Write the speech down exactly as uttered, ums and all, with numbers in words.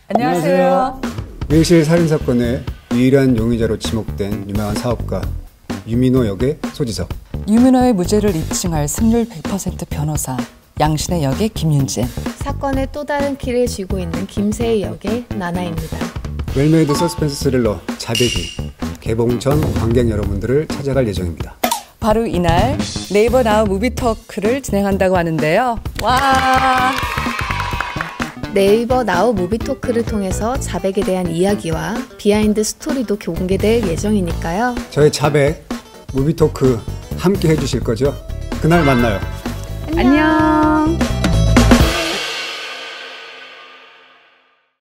안녕하세요. 밀실 살인사건의 유일한 용의자로 지목된 유명한 사업가 유민호 역의 소지섭, 유민호의 무죄를 입증할 승률 백 퍼센트 변호사 양신의 역의 김윤진, 사건의 또 다른 길을 쥐고 있는 김세희 역의 나나입니다. 웰메이드 서스펜스 스릴러 자백이 개봉 전 관객 여러분들을 찾아갈 예정입니다. 바로 이날 네이버 나우 무비토크를 진행한다고 하는데요. 와! 네이버 나우 무비토크를 통해서 자백에 대한 이야기와 비하인드 스토리도 공개될 예정이니까요. 저의 자백 무비토크 함께 해주실 거죠? 그날 만나요. 안녕.